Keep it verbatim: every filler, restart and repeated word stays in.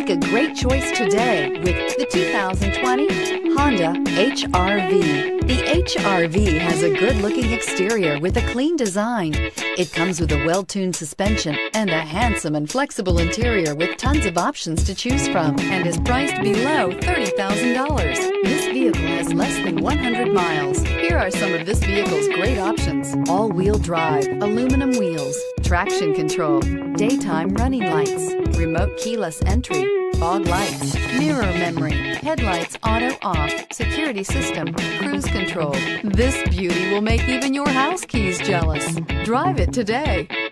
Make a great choice today with the two thousand twenty Honda H R V. The H R V has a good-looking exterior with a clean design. It comes with a well-tuned suspension and a handsome and flexible interior with tons of options to choose from, and is priced below thirty thousand dollars. This vehicle has less than one hundred miles. Here are some of this vehicle's great options: all-wheel drive, aluminum wheels, traction control, daytime running lights, remote keyless entry, fog lights, mirror memory, headlights auto off, security system, cruise control. This beauty will make even your house keys jealous. Drive it today.